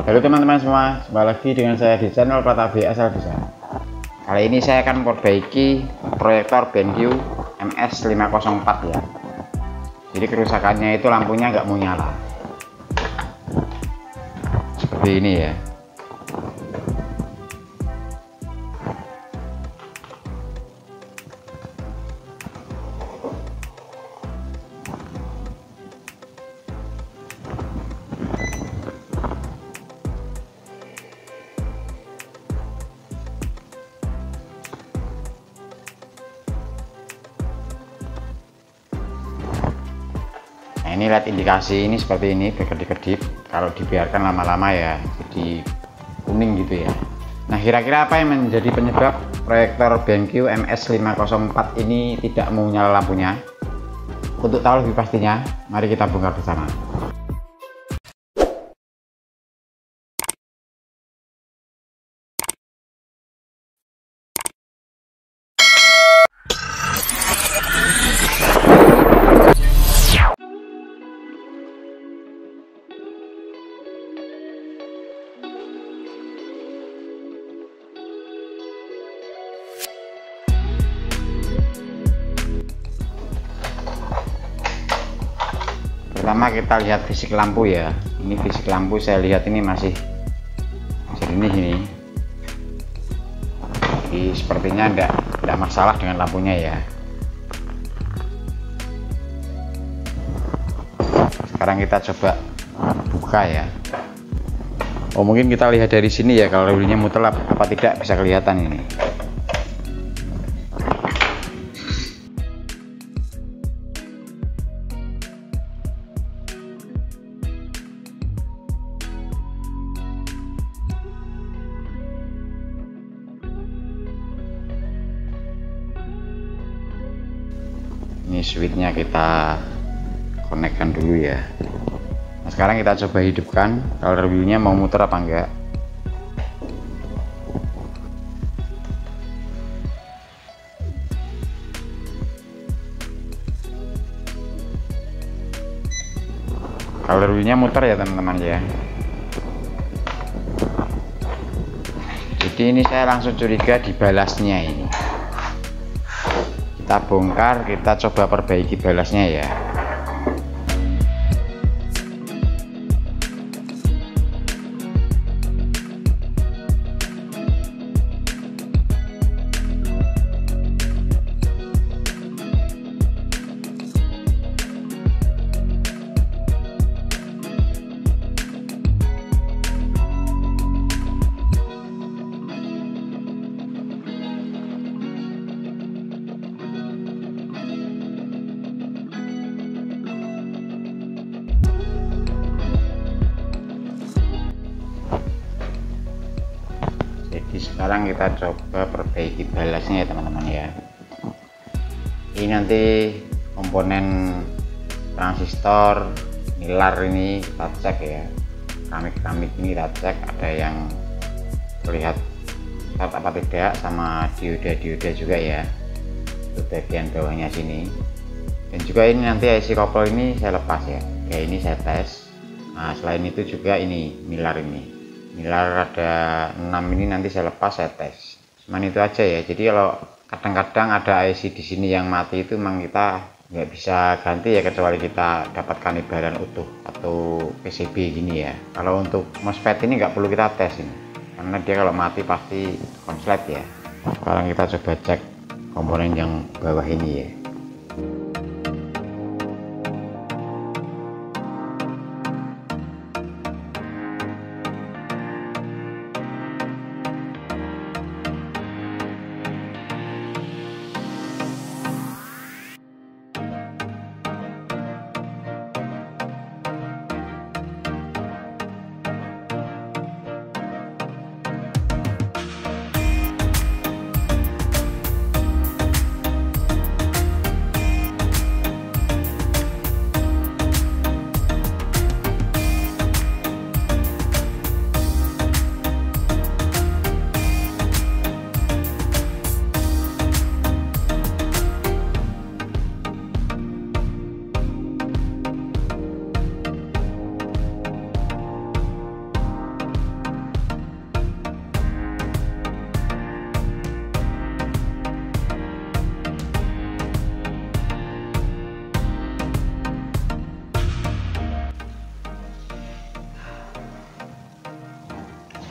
Halo teman-teman semua, kembali lagi dengan saya di channel Pratabi Asal Bisa. Kali ini saya akan memperbaiki proyektor BenQ MS504 ya. Jadi kerusakannya itu lampunya nggak mau nyala. Seperti ini ya. Nah, ini lihat indikasi ini seperti ini berkedip-kedip. Kalau dibiarkan lama-lama ya jadi kuning gitu ya. Nah, kira-kira apa yang menjadi penyebab proyektor BenQ MS504 ini tidak mau nyala lampunya? Untuk tahu lebih pastinya, mari kita bongkar bersama. Pertama kita lihat fisik lampu ya. Ini fisik lampu saya lihat ini masih jernih ini. Jadi sepertinya tidak masalah dengan lampunya ya. Sekarang kita coba buka ya. Oh, mungkin kita lihat dari sini ya, kalau rewinya muter apa tidak bisa kelihatan ini. Ini switchnya kita konekkan dulu ya. Nah, sekarang kita coba hidupkan kalau reviewnya mau muter apa enggak. Kalau reviewnya muter ya teman-teman ya. Jadi ini saya langsung curiga di balasnya ini. Kita bongkar, kita coba perbaiki balasnya ya. Jadi sekarang kita coba perbaiki balasnya ya teman-teman ya. Ini nanti komponen transistor milar ini kita cek ya. Keramik ini kita cek ada yang terlihat short apa tidak, sama dioda juga ya. Itu bagian bawahnya sini. Dan juga ini nanti IC kopel ini saya lepas ya. Kayak ini saya tes. Nah, selain itu juga ini milar ada 6 ini nanti saya lepas, saya tes. Cuman itu aja ya. Jadi kalau kadang-kadang ada IC di sini yang mati itu memang kita nggak bisa ganti ya, kecuali kita dapatkan ibaran utuh atau PCB gini ya. Kalau untuk MOSFET ini nggak perlu kita tes ini, karena dia kalau mati pasti konslet ya. Sekarang kita coba cek komponen yang bawah ini ya.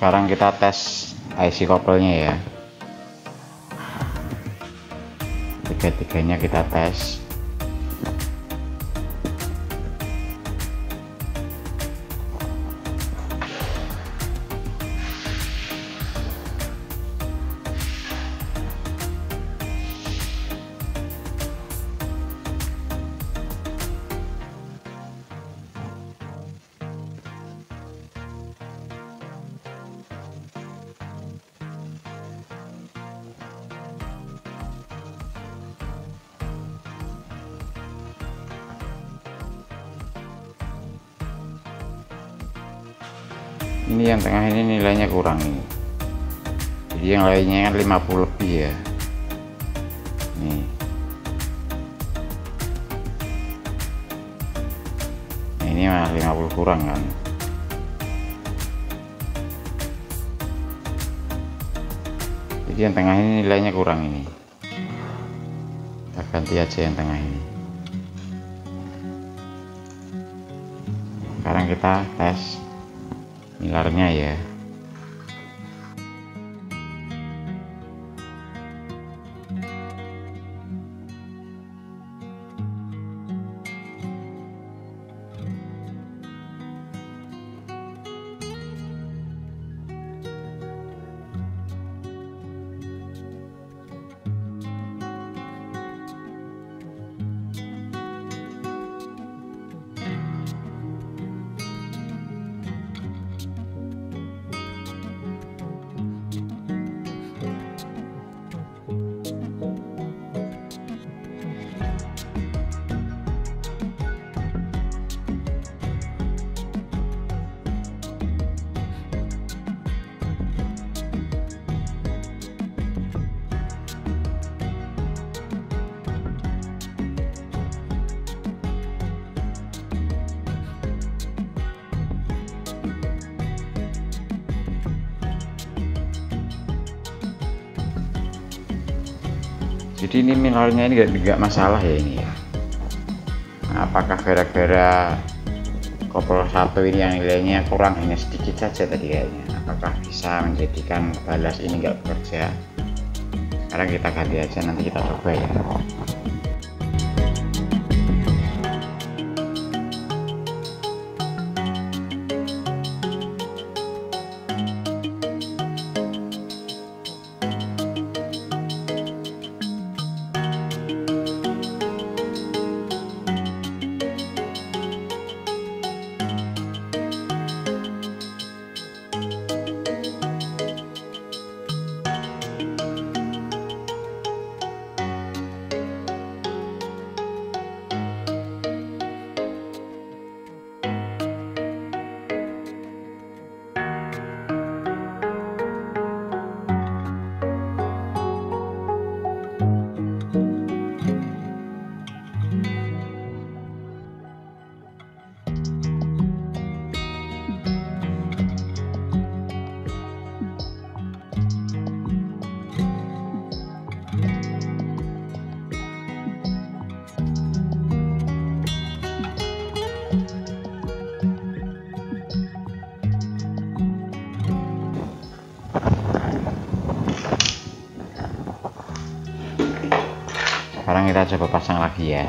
sekarang kita tes IC couple-nya ya. Tiga-tiganya kita tes. Ini yang tengah ini nilainya kurang ini, jadi yang lainnya kan 50 lebih ya. Nih, nah, ini mah 50 kurang kan. Jadi yang tengah ini nilainya kurang ini, kita ganti aja yang tengah ini. Sekarang kita tes milarnya ya. Jadi ini mineralnya ini enggak masalah ya ini ya. Nah, apakah gara-gara couple satu ini yang nilainya kurang hanya sedikit saja tadi kayaknya, apakah bisa menjadikan balas ini enggak bekerja? Sekarang kita ganti aja, nanti kita coba ya. Sekarang kita coba pasang lagi ya.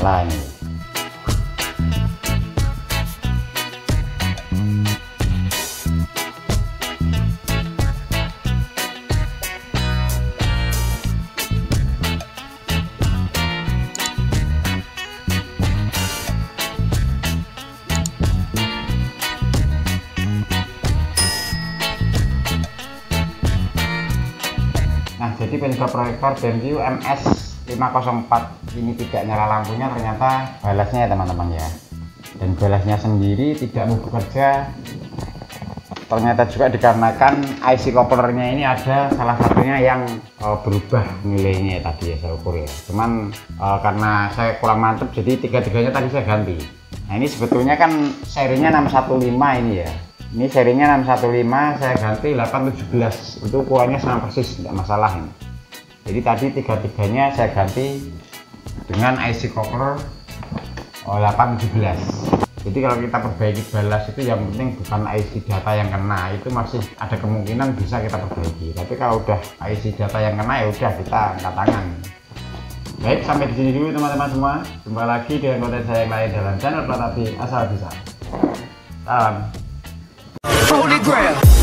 masalah ini. Nah, jadi penyebab proyektor BenQ MS504 ini tidak nyala lampunya ternyata balasnya ya teman-teman ya. Dan balasnya sendiri tidak mau bekerja. Ternyata juga dikarenakan IC couplernya ini ada salah satunya yang berubah nilainya tadi ya, saya ukur ya. Cuman karena saya kurang mantep jadi tiga-tiganya tadi saya ganti. Nah, ini sebetulnya kan serinya 615 ini ya. Ini serinya 615, saya ganti 817, itu ukurannya sama persis, tidak masalah ini. Jadi tadi tiga-tiganya saya ganti dengan IC coupler 817. Jadi kalau kita perbaiki balas itu yang penting bukan IC data yang kena, itu masih ada kemungkinan bisa kita perbaiki. Tapi kalau udah IC data yang kena ya udah kita angkat tangan. Baik, sampai di sini dulu teman-teman semua. Jumpa lagi dengan konten saya yang lain dalam channel Platapi Asal Bisa. Salam. Holy Grail.